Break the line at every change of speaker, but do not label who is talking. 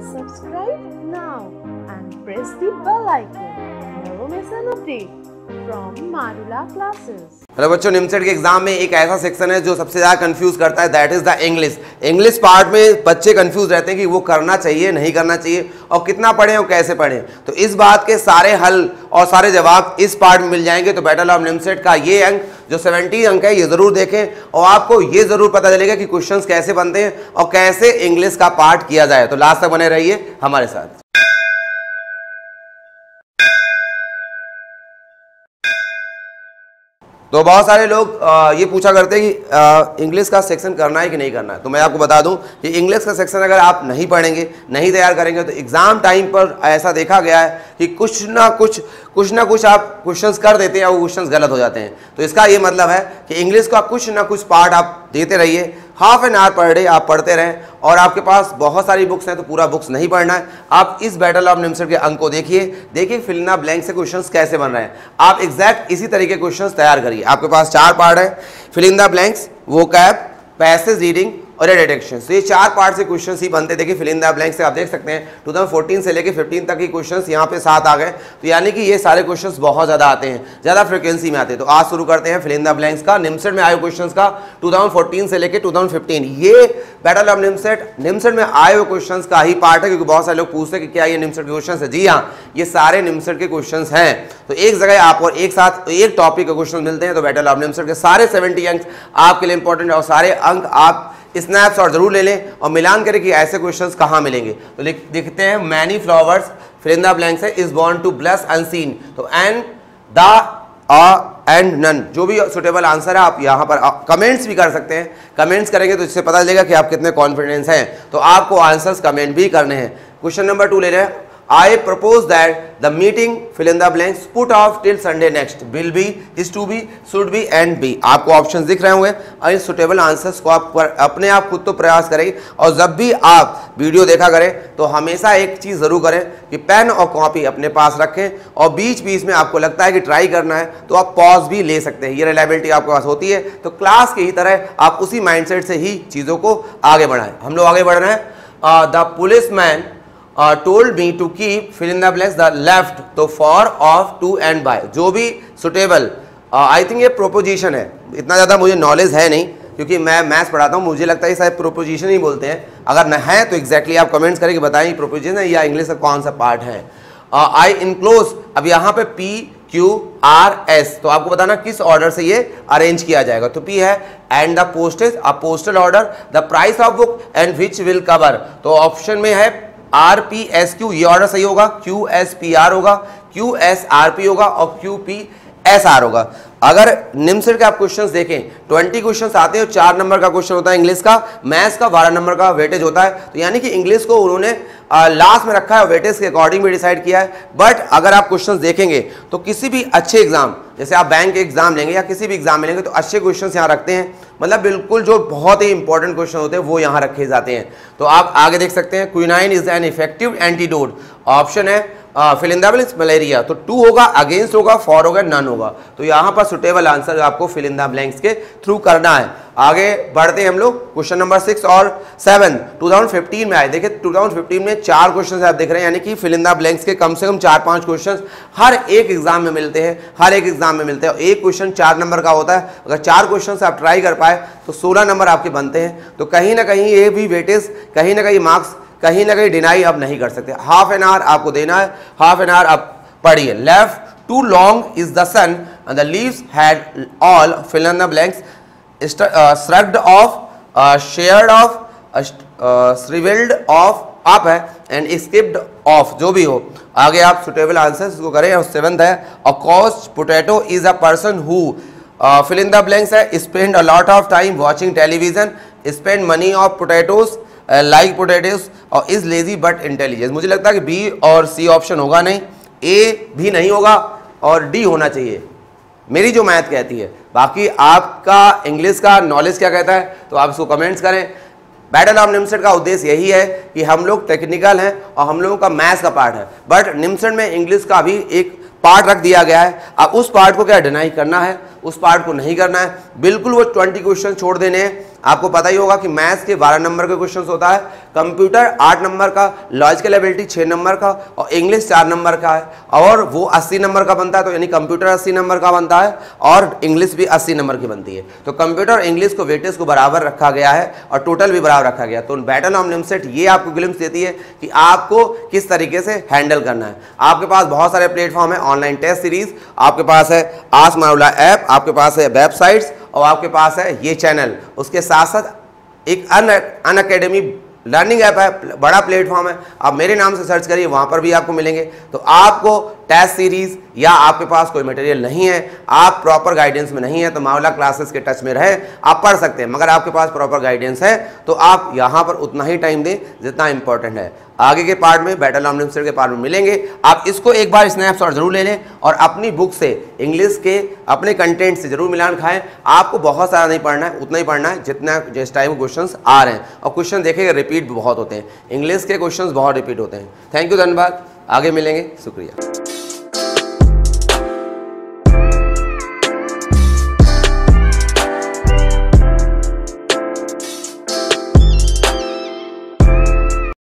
Subscribe now and press the bell icon. Never miss an update from Marula Classes.
Hello बच्चों, NIMCET के exam में एक ऐसा section है जो सबसे ज़्यादा कंफ्यूज करता है, that is the English. English part में बच्चे कंफ्यूज रहते हैं कि वो करना चाहिए नहीं करना चाहिए और कितना पढ़ें और कैसे पढ़ें। तो इस बात के सारे हल और सारे जवाब इस पार्ट में मिल जाएंगे। तो बैटल ऑफ निमसेट का ये अंक जो 70 अंक है ये ज़रूर देखें और आपको ये ज़रूर पता चलेगा कि क्वेश्चंस कैसे बनते हैं और कैसे इंग्लिश का पार्ट किया जाए। तो लास्ट तक बने रहिए हमारे साथ। तो बहुत सारे लोग ये पूछा करते हैं कि इंग्लिश का सेक्शन करना है कि नहीं करना है। तो मैं आपको बता दूं कि इंग्लिश का सेक्शन अगर आप नहीं पढ़ेंगे, नहीं तैयार करेंगे तो एग्ज़ाम टाइम पर ऐसा देखा गया है कि कुछ ना कुछ आप क्वेश्चंस कर देते हैं और वो क्वेश्चंस गलत हो जाते हैं। तो इसका ये मतलब है कि इंग्लिश का कुछ ना कुछ पार्ट आप देते रहिए, half an hour per day आप पढ़ते रहें। और आपके पास बहुत सारी बुक्स हैं तो पूरा बुक्स नहीं पढ़ना है। आप इस बैटल ऑफ निमसेट के अंक को देखिए फिल इन द ब्लैंक से क्वेश्चंस कैसे बन रहे हैं। आप एग्जैक्ट इसी तरीके क्वेश्चंस तैयार करिए। आपके पास 4 पार्ट है, fill in the blanks, vocab, passage reading और डिटेक्शन। तो ये 4 पार्ट से क्वेश्चंस ही बनते। देखिए फिल इन द ब्लैंक से आप देख सकते हैं 2014 से लेके 15 तक की क्वेश्चंस यहाँ पे 7 आ गए। तो यानी कि ये सारे क्वेश्चंस बहुत ज़्यादा आते हैं, ज़्यादा फ्रिक्वेंसी में आते हैं। तो आज शुरू करते हैं फिल इन द ब्लैंक्स का। निमसेट में आए क्वेश्चंस का 2014 से लेके 2015 ये बैटल ऑफ निमसेट में आए हुए क्वेश्चंस का ही पार्ट है, क्योंकि बहुत सारे लोग पूछते हैं कि क्या ये निमसेट के क्वेश्चन है। जी हाँ, ये सारे निमसेट के क्वेश्चन हैं। तो एक जगह आप और एक साथ एक टॉपिक के क्वेश्चन मिलते हैं। तो बैटल ऑफ निमसेट के सारे 70 अंक आपके लिए इंपॉर्टेंट है और सारे अंक आप स्नैपशॉट जरूर ले लें और मिलान करें कि ऐसे क्वेश्चंस कहाँ मिलेंगे। तो लिखते हैं many flowers fill in the blank से is born to bless unseen. तो एंड द एंड नन जो भी सुटेबल आंसर है आप यहाँ पर कमेंट्स भी कर सकते हैं। कमेंट्स करेंगे तो इससे पता चलेगा कि आप कितने कॉन्फिडेंस हैं। तो आपको आंसर्स कमेंट भी करने हैं। क्वेश्चन नंबर 2 ले रहे हैं। I propose that the meeting fill in the blanks put off till Sunday next will be, is to be, should be and be। आपको ऑप्शंस दिख रहे होंगे और इन सुटेबल आंसर्स को आप अपने आप खुद तो प्रयास करें। और जब भी आप वीडियो देखा करें तो हमेशा एक चीज़ ज़रूर करें कि पेन और कॉपी अपने पास रखें और बीच बीच में आपको लगता है कि ट्राई करना है तो आप पॉज भी ले सकते हैं। ये रिलायबिलिटी आपके पास होती है। तो क्लास की ही तरह आप उसी माइंडसेट से ही चीज़ों को आगे बढ़ाएं। हम लोग आगे बढ़ रहे हैं। The police man told me to keep fill in the blanks the left तो for, of, to and by जो भी सुटेबल आई थिंक ये प्रोपोजिशन है। इतना ज़्यादा मुझे नॉलेज है नहीं क्योंकि मैं मैथ्स पढ़ाता हूँ। मुझे लगता है शायद प्रोपोजिशन ही बोलते हैं। अगर न है तो एग्जैक्टली आप कमेंट्स करके बताएं प्रोपोजिशन है या इंग्लिश का कौन सा पार्ट है। आई इनक्लोज, अब यहाँ पे PQRS तो आपको बताना किस ऑर्डर से ये अरेंज किया जाएगा। तो P है and the postage a postal order, the price of book and which will cover. तो ऑप्शन में है RPSQ, ये ऑर्डर सही होगा। QSPR होगा, QSRP होगा और QPSR होगा। अगर निमसेट के आप क्वेश्चंस देखें 20 क्वेश्चंस आते हैं और 4 नंबर का क्वेश्चन होता है इंग्लिश का, मैथ्स का 12 नंबर का वेटेज होता है। तो यानी कि इंग्लिश को उन्होंने लास्ट में रखा है, वेटेज के अकॉर्डिंग भी डिसाइड किया है। बट अगर आप क्वेश्चंस देखेंगे तो किसी भी अच्छे एग्जाम, जैसे आप बैंक के एग्जाम लेंगे या किसी भी एग्जाम में लेंगे तो अच्छे क्वेश्चंस यहाँ रखते हैं। मतलब बिल्कुल जो बहुत ही इंपॉर्टेंट क्वेश्चन होते हैं वो यहाँ रखे जाते हैं। तो आप आगे देख सकते हैं quinine is an effective antidote. Option है fill in the blanks malaria. तो 2 होगा, अगेंस्ट होगा, फॉर होगा, नन होगा। तो यहाँ पर सुटेबल आंसर आपको फिल इन द ब्लैंक्स के थ्रू करना है। आगे बढ़ते हैं हम लोग। क्वेश्चन नंबर 6 और 7 2015 में आए। देखिए 2015 में 4 क्वेश्चन आप देख रहे हैं, यानी कि फिल इन द ब्लैंक्स के कम से कम 4-5 क्वेश्चन हर एक एग्जाम में मिलते हैं। हर एक एग्जाम में मिलते हैं। एक क्वेश्चन 4 नंबर का होता है। अगर 4 क्वेश्चन आप ट्राई कर पाए तो 16 नंबर आपके बनते हैं। तो कहीं ना कहीं ये भी वेटेज, कहीं ना कहीं मार्क्स, कहीं ना कहीं डिनाई आप नहीं कर सकते। हाफ एन आवर आपको देना है, हाफ एन आवर आप पढ़िए। Left too long is the sun and the leaves had all fill in the blanks shrugged off, shared off, shrivelled off आप है एंड स्किप्ड ऑफ, जो भी हो। आगे आप सुटेबल आंसर्स को करें। और 7th है a cost potato is a person who fill in the blanks है spend a lot of time watching television, spend money of potatoes like potatoes और इज लेजी बट इंटेलिजेंट। मुझे लगता है कि बी और सी ऑप्शन होगा नहीं, ए भी नहीं होगा और डी होना चाहिए, मेरी जो मैथ कहती है। बाकी आपका इंग्लिश का नॉलेज क्या कहता है तो आप इसको कमेंट्स करें। बैटल ऑफ निमसेट का उद्देश्य यही है कि हम लोग टेक्निकल हैं और हम लोगों का मैथ्स का पार्ट है, बट निमसेट में इंग्लिश का भी एक पार्ट रख दिया गया है। अब उस पार्ट को क्या डिनाई करना है, उस पार्ट को नहीं करना है। बिल्कुल वो 20 क्वेश्चन छोड़ देने हैं आपको पता ही होगा कि मैथ्स के 12 नंबर के क्वेश्चंस होता है, कंप्यूटर 8 नंबर का, लॉजिकल एबिलिटी 6 नंबर का और इंग्लिश 4 नंबर का है, और वो 80 नंबर का बनता है। तो यानी कंप्यूटर 80 नंबर का बनता है और इंग्लिश भी 80 नंबर की बनती है। तो कंप्यूटर और इंग्लिश को वेटेज को बराबर रखा गया है और टोटल भी बराबर रखा गया। तो बैटल ऑफ निमसेट ये आपको ग्लिम्स देती है कि आपको किस तरीके से हैंडल करना है। आपके पास बहुत सारे प्लेटफॉर्म है, ऑनलाइन टेस्ट सीरीज आपके पास है, आस्क मारूला ऐप आपके पास है, वेबसाइट्स और आपके पास है ये चैनल। उसके साथ साथ एक अनअकैडमी लर्निंग ऐप है, बड़ा प्लेटफॉर्म है, आप मेरे नाम से सर्च करिए, वहां पर भी आपको मिलेंगे। तो आपको टेस्ट सीरीज या आपके पास कोई मटेरियल नहीं है, आप प्रॉपर गाइडेंस में नहीं है, तो मारूला क्लासेस के टच में रहे, आप पढ़ सकते हैं। मगर आपके पास प्रॉपर गाइडेंस है तो आप यहां पर उतना ही टाइम दें जितना इंपॉर्टेंट है। आगे के पार्ट में, बैटल ऑफ निमसेट के पार्ट में मिलेंगे। आप इसको एक बार स्नैपशॉट जरूर ले लें और अपनी बुक से इंग्लिश के अपने कंटेंट से जरूर मिलान खाएं। आपको बहुत सारा नहीं पढ़ना है, उतना ही पढ़ना है जितना जिस टाइम क्वेश्चंस आ रहे हैं। और क्वेश्चन देखेंगे रिपीट बहुत होते हैं, इंग्लिश के क्वेश्चंस बहुत रिपीट होते हैं। थैंक यू, धन्यवाद, आगे मिलेंगे, शुक्रिया।